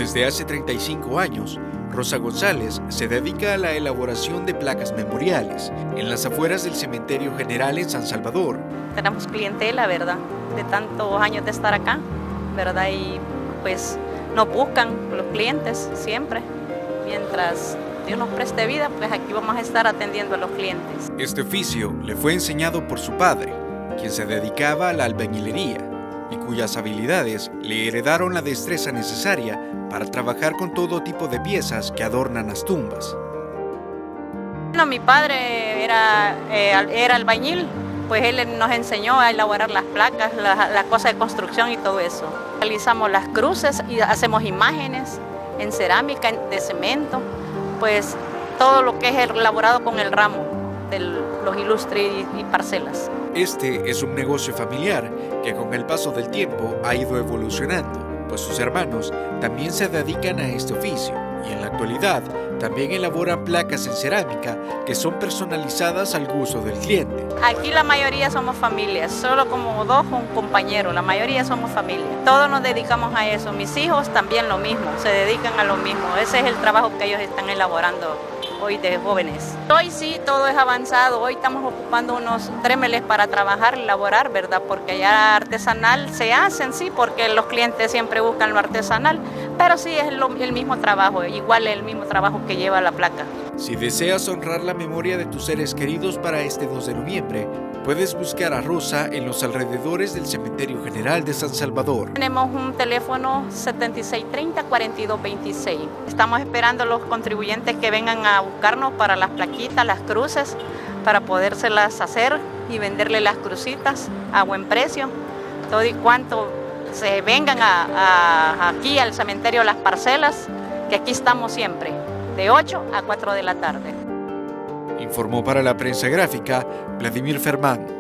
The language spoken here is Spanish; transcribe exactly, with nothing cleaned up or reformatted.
Desde hace treinta y cinco años, Rosa González se dedica a la elaboración de placas memoriales en las afueras del Cementerio General en San Salvador. Tenemos clientela, ¿verdad?, de tantos años de estar acá, ¿verdad? Y pues nos buscan los clientes siempre. Mientras Dios nos preste vida, pues aquí vamos a estar atendiendo a los clientes. Este oficio le fue enseñado por su padre, quien se dedicaba a la albañilería y cuyas habilidades le heredaron la destreza necesaria para trabajar con todo tipo de piezas que adornan las tumbas. Bueno, mi padre era, eh, era albañil, pues él nos enseñó a elaborar las placas, las la cosas de construcción y todo eso. Realizamos las cruces y hacemos imágenes en cerámica, de cemento, pues todo lo que es elaborado con el ramo de los ilustres y, y parcelas. Este es un negocio familiar que con el paso del tiempo ha ido evolucionando, pues sus hermanos también se dedican a este oficio y en la actualidad también elaboran placas en cerámica que son personalizadas al gusto del cliente. Aquí la mayoría somos familias, solo como dos o un compañero, la mayoría somos familia. Todos nos dedicamos a eso, mis hijos también lo mismo, se dedican a lo mismo. Ese es el trabajo que ellos están elaborando hoy de jóvenes. Hoy sí todo es avanzado, hoy estamos ocupando unos trémeles para trabajar, elaborar, ¿verdad? Porque ya artesanal se hacen, sí, porque los clientes siempre buscan lo artesanal, pero sí es lo, el mismo trabajo, igual el mismo trabajo que lleva la placa. Si deseas honrar la memoria de tus seres queridos para este dos de noviembre, puedes buscar a Rosa en los alrededores del Cementerio General de San Salvador. Tenemos un teléfono setenta y seis treinta, cuarenta y dos veintiséis. Estamos esperando a los contribuyentes que vengan a buscarnos para las plaquitas, las cruces, para podérselas hacer y venderle las crucitas a buen precio. Todo y cuanto se vengan a, a, aquí al cementerio Las Parcelas, que aquí estamos siempre, de ocho a cuatro de la tarde. Informó para la prensa gráfica Vladimir Fermán.